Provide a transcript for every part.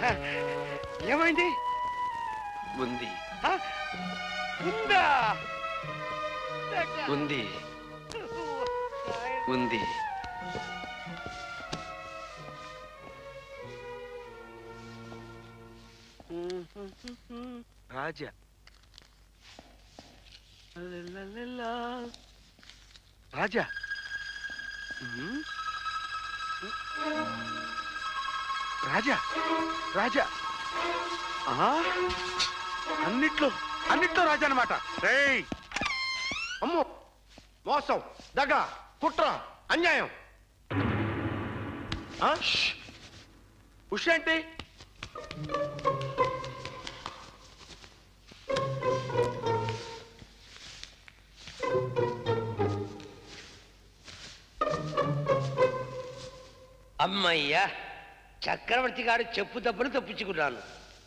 ఏమైంది? ఉంది ఉందా? ఉంది ఉంది. రాజా రాజా రాజా రాజా అన్నిట్లో రాజా అన్నమాట. అమ్మో, మోసం, దగ, కుట్ర, అన్యాయం. ఉష ఏంటి? అమ్మయ్యా, చక్రవర్తి గారు చెప్పు తప్పును తప్పించుకున్నాను.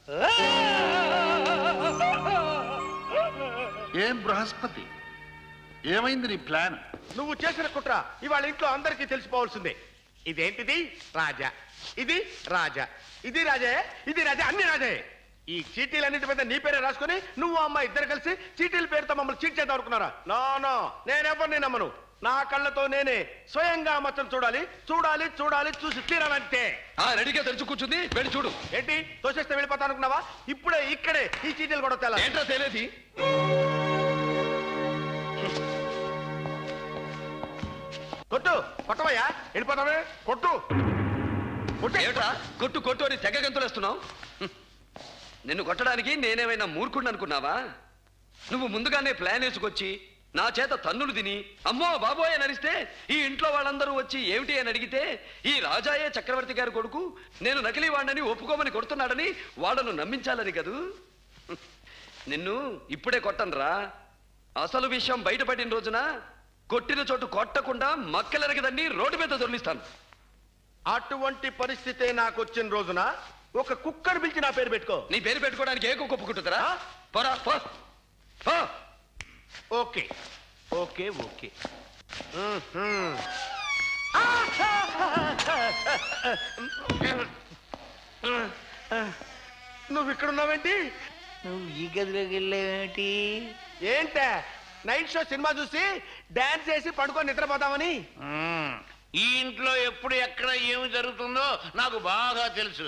ఏం బృహస్పతి, ఏమైంది నీ ప్లాన్? నువ్వు చేసిన కుట్ర ఇవాళ ఇంట్లో అందరికీ తెలిసిపోవాల్సిందే. ఇదేంటిది? రాజా. ఇది రాజా. ఇది రాజే, ఇది రాజా, అన్ని రాజే. ఈ చీటీలన్నిటి మీద నీ పేరే రాసుకుని నువ్వు అమ్మ ఇద్దరు కలిసి చీటీల పేరుతో మమ్మల్ని చీట్ చేద్దాం అనుకున్నారా? నో, నేనెవరిని నమ్మను. నా కళ్ళతో నేనే స్వయంగా మచ్చను చూడాలి, చూడాలి, చూడాలి, చూసి తీరాలంటే. రెడీగా తెరుచు కూర్చుంది, వెళ్ళి చూడు. ఏంటి తోసేస్తే వెళ్ళిపోతా అనుకున్నావా? ఇప్పుడే ఇక్కడే ఈ చీటీలు కూడా తెలా. ఏంట్రా తేలేది? కొట్టవయ్యా, వెళ్ళిపోతావే, కొట్టు. ఏమిట్రా కొట్టు కొట్టు అని తెగ గంతులేస్తున్నావు? నిన్ను కొట్టడానికి నేనేమైనా మూర్ఖుడిని అనుకున్నావా? నువ్వు ముందుగానే ప్లాన్ వేసుకొచ్చి నా చేత తన్నులు తిని అమ్మో బాబోయ్ అని అరిస్తే ఈ ఇంట్లో వాళ్ళందరూ వచ్చి ఏమిటి అని అడిగితే ఈ రాజాయే చక్రవర్తి గారి కొడుకు, నేను నకిలీ వాడిని ఒప్పుకోమని కొడుతున్నాడని వాళ్ళను నమ్మించాలని కదూ. నిన్ను ఇప్పుడే కొట్టనురా. అసలు విషయం బయటపడిన రోజున కొట్టిన చోటు కొట్టకుండా మక్కలెరగదని రోడ్డు మీద దొర్లిస్తాను. అటువంటి పరిస్థితే నాకు వచ్చిన రోజున ఒక కుక్కను పిలిచి నా పేరు పెట్టుకో. నీ పేరు పెట్టుకోవడానికి ఏ కుక్క ఒప్పుకుంటుందరా? పోరా పో. Okay okay okay. నువ్వు ఇక్కడ ఉన్నావేంటి? నువ్వు ఈ గదిలోకి వెళ్ళేవేంటి? ఏంటే నైట్ షో సినిమా చూసి డాన్స్ చేసి పడుకొని నిద్రపోతామని? ఈ ఇంట్లో ఎప్పుడు ఎక్కడ ఏమి జరుగుతుందో నాకు బాగా తెలుసు.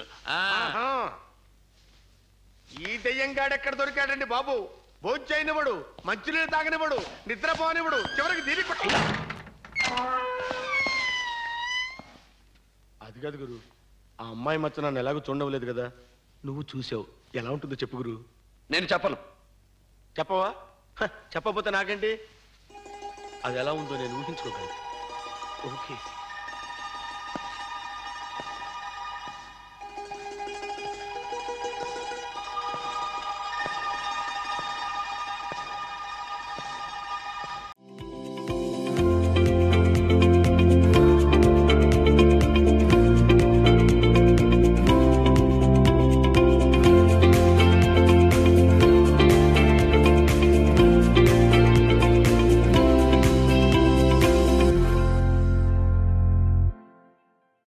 ఈ దెయ్యంగాడు ఎక్కడ దొరికాడండి బాబు? భోజననివ్వడు, మంచినీళ్ళు తాగనివ్వడు, నిద్రపోనివ్వడు, చివరికి దీని కొట్టి. అది కాదు గురు, ఆ అమ్మాయి మచ్చ నన్ను ఎలాగో చూడలేదు కదా. నువ్వు చూసావు, ఎలా ఉంటుందో చెప్పు గురు. నేను చెప్పను. చెప్పవా? చెప్పకపోతే నాకేంటి? అది ఎలా ఉందో నేను ఊహించుకోగలను. ఓకే.